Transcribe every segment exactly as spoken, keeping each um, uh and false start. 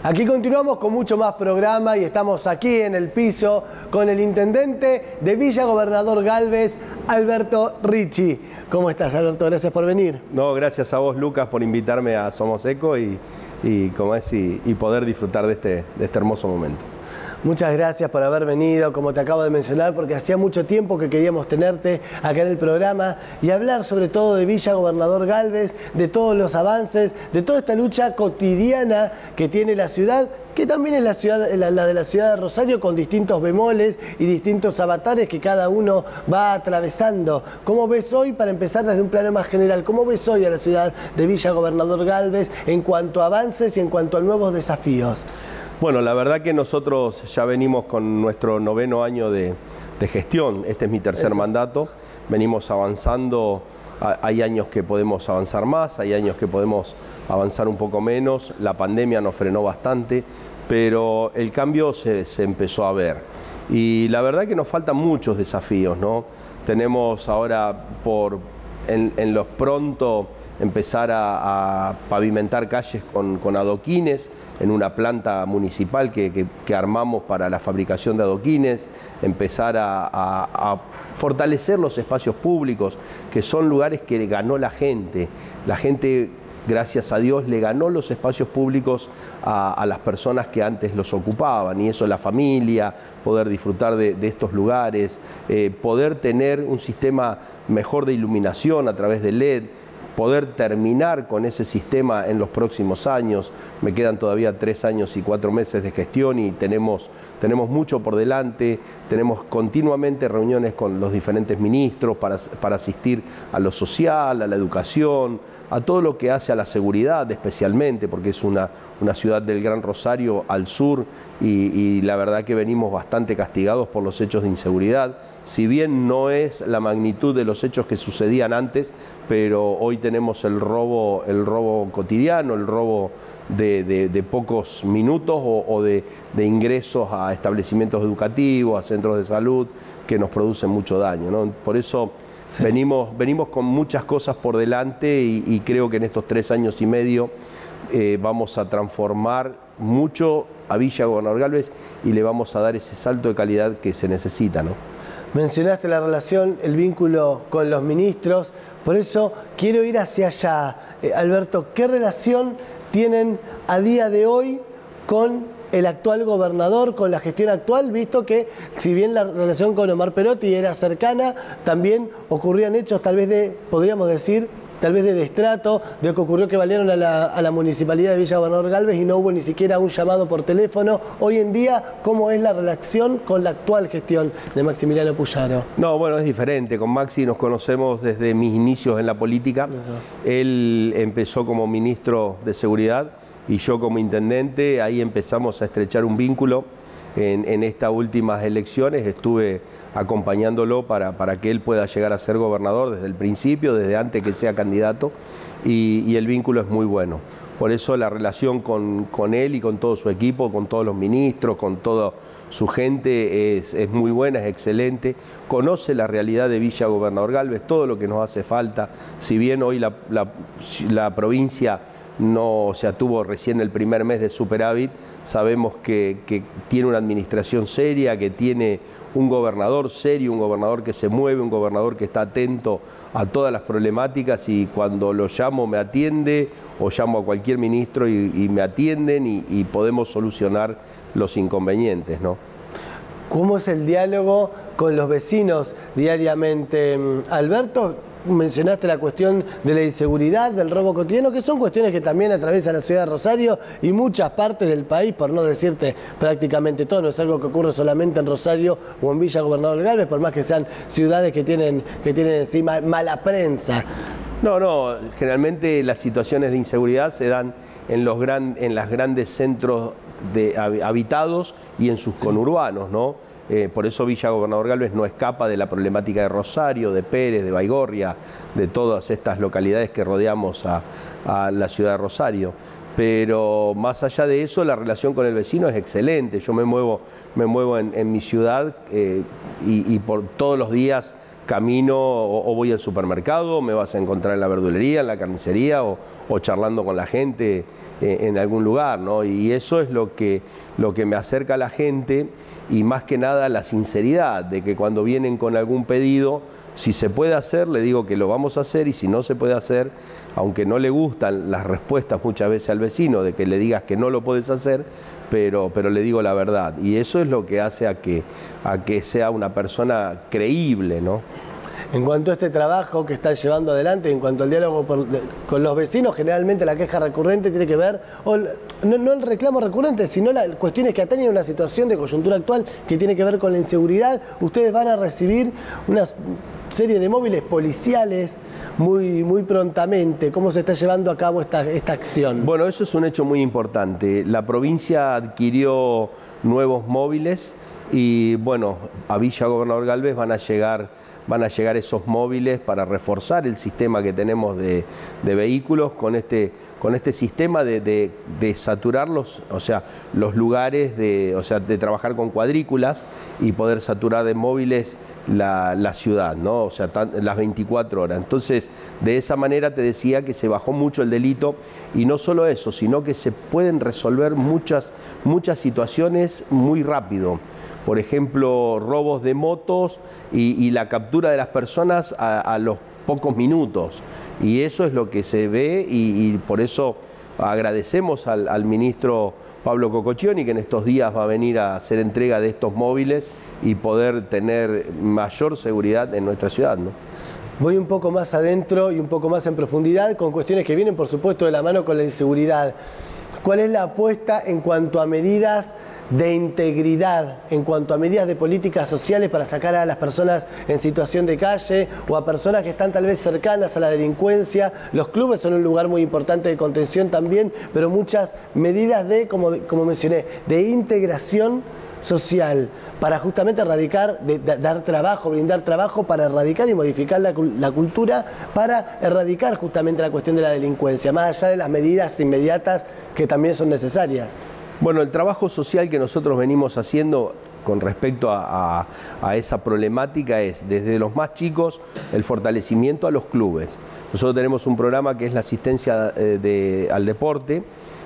Aquí continuamos con mucho más programa y estamos aquí en el piso con el intendente de Villa Gobernador Galvez, Alberto Ricci. ¿Cómo estás, Alberto? Gracias por venir. No, gracias a vos, Lucas, por invitarme a Somos Eco y, y, como es, y, y poder disfrutar de este, de este hermoso momento. Muchas gracias por haber venido, como te acabo de mencionar, porque hacía mucho tiempo que queríamos tenerte acá en el programa y hablar sobre todo de Villa Gobernador Galvez, de todos los avances, de toda esta lucha cotidiana que tiene la ciudad, que también es la, ciudad, la, la de la ciudad de Rosario, con distintos bemoles y distintos avatares que cada uno va atravesando. ¿Cómo ves hoy, para empezar desde un plano más general, cómo ves hoy a la ciudad de Villa Gobernador Galvez en cuanto a avances y en cuanto a nuevos desafíos? Bueno, la verdad que nosotros ya venimos con nuestro noveno año de, de gestión. Este es mi tercer Eso. mandato. Venimos avanzando. Hay años que podemos avanzar más, hay años que podemos avanzar un poco menos. La pandemia nos frenó bastante, pero el cambio se, se empezó a ver. Y la verdad que nos faltan muchos desafíos, ¿no? Tenemos ahora por en, en los pronto empezar a, a pavimentar calles con, con adoquines en una planta municipal que, que, que armamos para la fabricación de adoquines, empezar a, a, a fortalecer los espacios públicos, que son lugares que ganó la gente. La gente, gracias a Dios, le ganó los espacios públicos a, a las personas que antes los ocupaban, y eso, la familia, poder disfrutar de, de estos lugares, eh, poder tener un sistema mejor de iluminación a través de L E D, poder terminar con ese sistema en los próximos años. Me quedan todavía tres años y cuatro meses de gestión y tenemos, tenemos mucho por delante. Tenemos continuamente reuniones con los diferentes ministros para, para asistir a lo social, a la educación, a todo lo que hace a la seguridad especialmente, porque es una, una ciudad del Gran Rosario al sur y, y la verdad que venimos bastante castigados por los hechos de inseguridad. Si bien no es la magnitud de los hechos que sucedían antes, pero hoy tenemos el robo, el robo cotidiano, el robo de, de, de pocos minutos o, o de, de ingresos a establecimientos educativos, a centros de salud, que nos producen mucho daño, ¿no? Por eso sí. venimos, venimos con muchas cosas por delante y, y creo que en estos tres años y medio eh, vamos a transformar mucho a Villa Gobernador Galvez y le vamos a dar ese salto de calidad que se necesita, ¿no? Mencionaste la relación, el vínculo con los ministros, por eso quiero ir hacia allá. Eh, Alberto, ¿qué relación tienen a día de hoy con el actual gobernador, con la gestión actual, visto que si bien la relación con Omar Perotti era cercana, también ocurrían hechos tal vez de, podríamos decir, tal vez de destrato, de que ocurrió que valieron a la, a la Municipalidad de Villa Gobernador Galvez y no hubo ni siquiera un llamado por teléfono? Hoy en día, ¿cómo es la relación con la actual gestión de Maximiliano Puyaro? No, bueno, es diferente. Con Maxi nos conocemos desde mis inicios en la política. Eso. Él empezó como ministro de Seguridad y yo como intendente. Ahí empezamos a estrechar un vínculo. En, en estas últimas elecciones estuve acompañándolo para, para que él pueda llegar a ser gobernador desde el principio, desde antes que sea candidato, y, y el vínculo es muy bueno. Por eso la relación con, con él y con todo su equipo, con todos los ministros, con toda su gente es, es muy buena, es excelente. Conoce la realidad de Villa Gobernador Galvez, todo lo que nos hace falta. Si bien hoy la, la, la provincia no, o sea, tuvo recién el primer mes de superávit, sabemos que, que tiene una administración seria, que tiene un gobernador serio, un gobernador que se mueve, un gobernador que está atento a todas las problemáticas y cuando lo llamo me atiende o llamo a cualquier ministro y, y me atienden y, y podemos solucionar los inconvenientes, ¿no? ¿Cómo es el diálogo con los vecinos diariamente, Alberto? Mencionaste la cuestión de la inseguridad, del robo cotidiano, que son cuestiones que también atraviesan la ciudad de Rosario y muchas partes del país, por no decirte prácticamente todo. No es algo que ocurre solamente en Rosario o en Villa Gobernador Galvez, por más que sean ciudades que tienen, que tienen encima mala prensa. No, no, generalmente las situaciones de inseguridad se dan en los gran, en los grandes centros de, habitados y en sus sí. conurbanos, ¿no? Eh, por eso Villa Gobernador Galvez no escapa de la problemática de Rosario, de Pérez, de Baigorria, de todas estas localidades que rodeamos a, a la ciudad de Rosario. Pero más allá de eso, la relación con el vecino es excelente. Yo me muevo, me muevo en, en mi ciudad eh, y, y por todos los días camino o, o voy al supermercado, me vas a encontrar en la verdulería, en la carnicería o, o charlando con la gente eh, en algún lugar, ¿no? Y eso es lo que, lo que me acerca a la gente y más que nada la sinceridad de que cuando vienen con algún pedido, si se puede hacer, le digo que lo vamos a hacer y si no se puede hacer, aunque no le gustan las respuestas muchas veces al vecino de que le digas que no lo puedes hacer, pero, pero le digo la verdad. Y eso es lo que hace a que, a que sea una persona creíble, ¿no? En cuanto a este trabajo que están llevando adelante, en cuanto al diálogo por, de, con los vecinos, generalmente la queja recurrente tiene que ver, o, no, no el reclamo recurrente, sino las cuestiones que atañen a una situación de coyuntura actual que tiene que ver con la inseguridad. Ustedes van a recibir una serie de móviles policiales muy, muy prontamente. ¿Cómo se está llevando a cabo esta, esta acción? Bueno, eso es un hecho muy importante. La provincia adquirió nuevos móviles y bueno, a Villa Gobernador Galvez van a llegar, van a llegar esos móviles para reforzar el sistema que tenemos de, de vehículos con este, con este sistema de, de, de saturar los, o sea, los lugares, de, o sea, de trabajar con cuadrículas y poder saturar de móviles la, la ciudad, ¿no? O sea, tan, las veinticuatro horas. Entonces, de esa manera te decía que se bajó mucho el delito y no solo eso, sino que se pueden resolver muchas, muchas situaciones muy rápido. Por ejemplo, robos de motos y, y la captura de las personas a, a los pocos minutos. Y eso es lo que se ve y, y por eso agradecemos al, al ministro Pablo Cococcioni, que en estos días va a venir a hacer entrega de estos móviles y poder tener mayor seguridad en nuestra ciudad, ¿no? Voy un poco más adentro y un poco más en profundidad con cuestiones que vienen, por supuesto, de la mano con la inseguridad. ¿Cuál es la apuesta en cuanto a medidas de integridad, en cuanto a medidas de políticas sociales para sacar a las personas en situación de calle o a personas que están tal vez cercanas a la delincuencia? Los clubes son un lugar muy importante de contención también, pero muchas medidas de, como, como mencioné, de integración social para justamente erradicar, de, de, dar trabajo, brindar trabajo para erradicar y modificar la, la cultura, para erradicar justamente la cuestión de la delincuencia, más allá de las medidas inmediatas que también son necesarias. Bueno, el trabajo social que nosotros venimos haciendo con respecto a, a, a esa problemática es, desde los más chicos, el fortalecimiento a los clubes. Nosotros tenemos un programa que es la asistencia eh, de, al deporte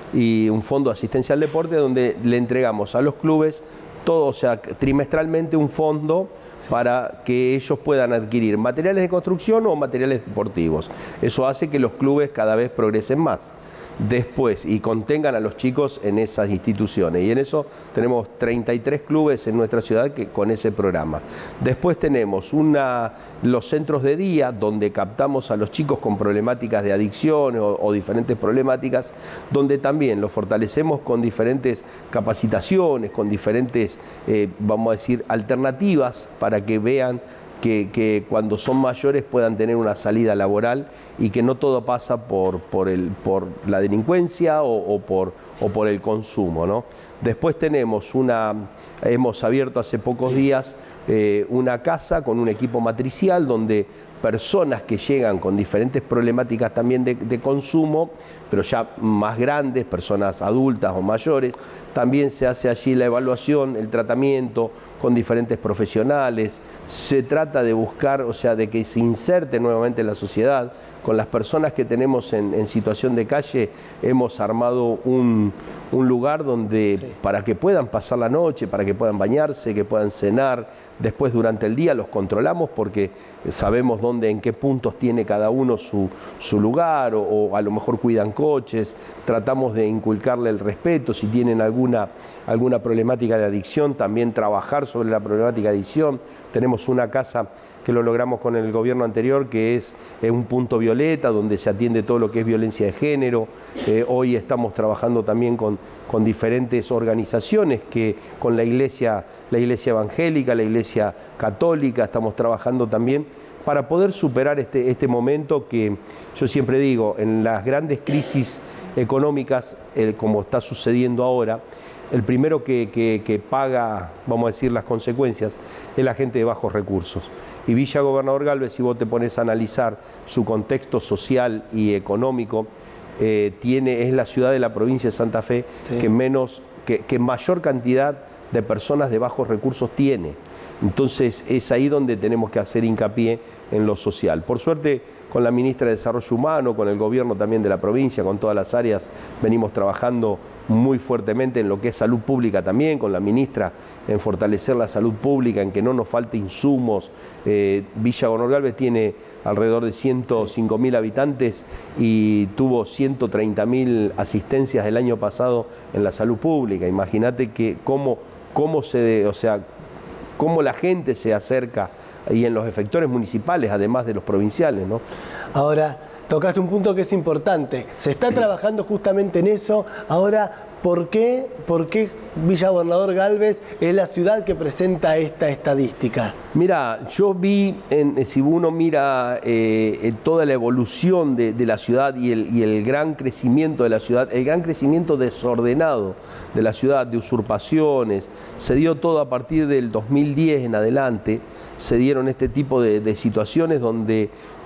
y un fondo de asistencia al deporte donde le entregamos a los clubes todo, o sea, trimestralmente un fondo sí. para que ellos puedan adquirir materiales de construcción o materiales deportivos. Eso hace que los clubes cada vez progresen más. Después, y contengan a los chicos en esas instituciones. Y en eso tenemos treinta y tres clubes en nuestra ciudad que, con ese programa. Después tenemos una, los centros de día, donde captamos a los chicos con problemáticas de adicción o, o diferentes problemáticas, donde también los fortalecemos con diferentes capacitaciones, con diferentes, eh, vamos a decir, alternativas para que vean Que, que cuando son mayores puedan tener una salida laboral y que no todo pasa por, por, el, por la delincuencia o, o, por, o por el consumo, ¿no? Después tenemos una, hemos abierto hace pocos días eh, una casa con un equipo matricial donde personas que llegan con diferentes problemáticas también de, de consumo, pero ya más grandes, personas adultas o mayores, también se hace allí la evaluación, el tratamiento con diferentes profesionales. Se trata de buscar, o sea, de que se inserte nuevamente en la sociedad. Con las personas que tenemos en, en situación de calle hemos armado un, un lugar donde sí. para que puedan pasar la noche, para que puedan bañarse, que puedan cenar. Después durante el día los controlamos porque sabemos dónde, en qué puntos tiene cada uno su, su lugar o, o a lo mejor cuidan coches. Tratamos de inculcarle el respeto. Si tienen alguna, alguna problemática de adicción, también trabajar sobre la problemática de adicción. Tenemos una casa que lo logramos con el gobierno anterior, que es eh, un punto violeta, donde se atiende todo lo que es violencia de género. Eh, hoy estamos trabajando también con, con diferentes organizaciones, que con la iglesia, la iglesia evangélica, la iglesia católica, estamos trabajando también para poder superar este, este momento que yo siempre digo, en las grandes crisis económicas, eh, como está sucediendo ahora, el primero que, que, que paga, vamos a decir, las consecuencias es la gente de bajos recursos. Y Villa Gobernador Galvez, si vos te pones a analizar su contexto social y económico, eh, tiene, es la ciudad de la provincia de Santa Fe sí. que, menos, que, que mayor cantidad de personas de bajos recursos tiene. Entonces es ahí donde tenemos que hacer hincapié en lo social. Por suerte, con la ministra de Desarrollo Humano, con el gobierno también de la provincia, con todas las áreas, venimos trabajando muy fuertemente en lo que es salud pública también, con la ministra en fortalecer la salud pública, en que no nos falte insumos. Eh, Villa Gonor Galvez tiene alrededor de ciento cinco mil habitantes y tuvo ciento treinta mil asistencias el año pasado en la salud pública. Imagínate que cómo, cómo se, o sea, cómo la gente se acerca y en los efectores municipales, además de los provinciales, ¿no? Ahora, tocaste un punto que es importante. Se está trabajando justamente en eso. Ahora, ¿por qué, por qué Villa Gobernador Galvez es la ciudad que presenta esta estadística? Mira, yo vi, en, si uno mira eh, toda la evolución de, de la ciudad y el, y el gran crecimiento de la ciudad, el gran crecimiento desordenado de la ciudad, de usurpaciones, se dio todo a partir del dos mil diez en adelante, se dieron este tipo de, de situaciones donde,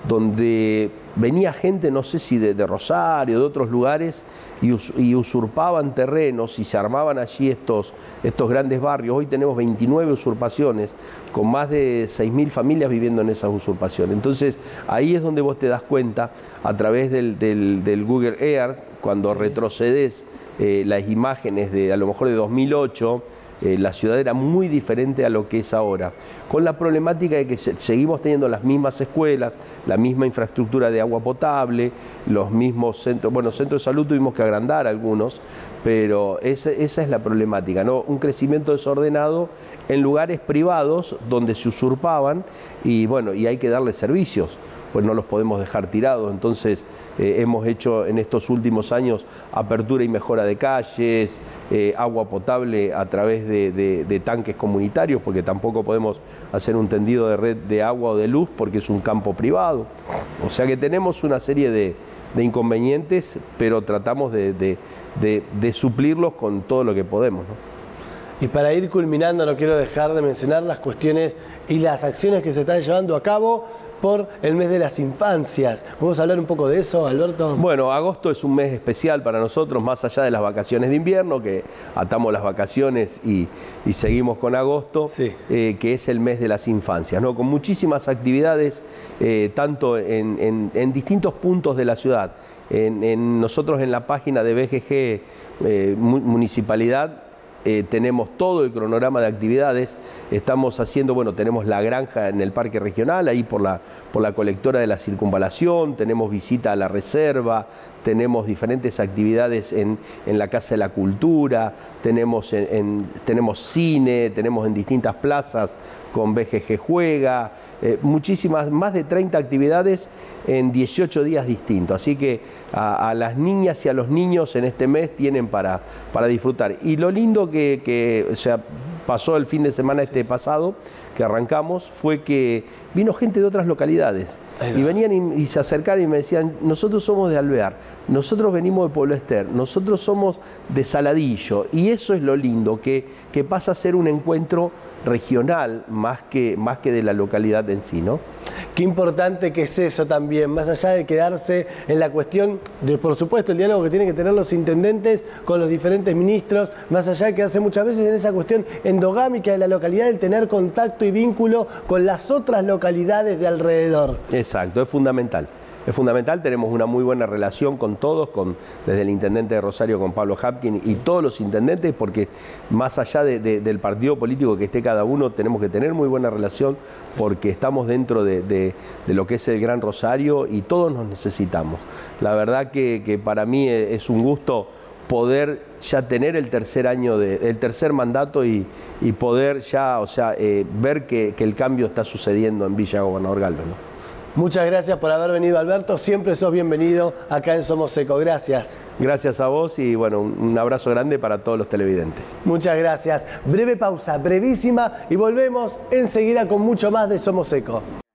donde venía gente, no sé si de, de Rosario, de otros lugares, y, us, y usurpaban terrenos y se armaban allí estos, estos grandes barrios. Hoy tenemos veintinueve usurpaciones con más de seis mil familias viviendo en esas usurpaciones. Entonces ahí es donde vos te das cuenta a través del, del, del Google Earth, cuando sí. retrocedes eh, las imágenes de a lo mejor de dos mil ocho, Eh, la ciudad era muy diferente a lo que es ahora, con la problemática de que se, seguimos teniendo las mismas escuelas, la misma infraestructura de agua potable, los mismos centros, bueno, centros de salud tuvimos que agrandar algunos, pero esa, esa es la problemática, ¿no? Un crecimiento desordenado en lugares privados donde se usurpaban y bueno, y hay que darle servicios, pues no los podemos dejar tirados. Entonces eh, hemos hecho en estos últimos años apertura y mejora de calles, eh, agua potable a través de, de, de tanques comunitarios, porque tampoco podemos hacer un tendido de red de agua o de luz porque es un campo privado. O sea que tenemos una serie de, de inconvenientes, pero tratamos de, de, de, de suplirlos con todo lo que podemos, ¿no? Y para ir culminando, no quiero dejar de mencionar las cuestiones y las acciones que se están llevando a cabo por el mes de las infancias. ¿Vamos a hablar un poco de eso, Alberto? Bueno, agosto es un mes especial para nosotros, más allá de las vacaciones de invierno, que atamos las vacaciones y, y seguimos con agosto, sí. eh, que es el mes de las infancias, ¿no? Con muchísimas actividades, eh, tanto en, en, en distintos puntos de la ciudad. En, en, nosotros en la página de B G G eh, Municipalidad, Eh, tenemos todo el cronograma de actividades, estamos haciendo, bueno, tenemos la granja en el Parque Regional, ahí por la, por la colectora de la Circunvalación, tenemos visita a la reserva, tenemos diferentes actividades en, en la Casa de la Cultura, tenemos, en, en, tenemos cine, tenemos en distintas plazas con B G G Juega, eh, muchísimas, más de treinta actividades en dieciocho días distintos, así que a, a las niñas y a los niños en este mes tienen para, para disfrutar. Y lo lindo que Que, que o sea, pasó el fin de semana este pasado, que arrancamos, fue que vino gente de otras localidades y venían y, y se acercaron y me decían, nosotros somos de Alvear, nosotros venimos de Pueblo Ester, nosotros somos de Saladillo, y eso es lo lindo, que, que pasa a ser un encuentro regional más que, más que de la localidad en sí, ¿no? Qué importante que es eso también, más allá de quedarse en la cuestión de, por supuesto, el diálogo que tienen que tener los intendentes con los diferentes ministros, más allá de quedarse muchas veces en esa cuestión endogámica de la localidad, el tener contacto y vínculo con las otras localidades de alrededor. Exacto, es fundamental. Es fundamental, tenemos una muy buena relación con todos, con, desde el intendente de Rosario, con Pablo Hapkin y todos los intendentes, porque más allá de, de, del partido político que esté cada uno, tenemos que tener muy buena relación porque estamos dentro de, de, de lo que es el Gran Rosario y todos nos necesitamos. La verdad que, que para mí es un gusto poder ya tener el tercer año, de, el tercer mandato y, y poder ya, o sea, eh, ver que, que el cambio está sucediendo en Villa Gobernador Galvez, ¿no? Muchas gracias por haber venido, Alberto. Siempre sos bienvenido acá en Somos Eco. Gracias. Gracias a vos y bueno, un abrazo grande para todos los televidentes. Muchas gracias. Breve pausa, brevísima, y volvemos enseguida con mucho más de Somos Eco.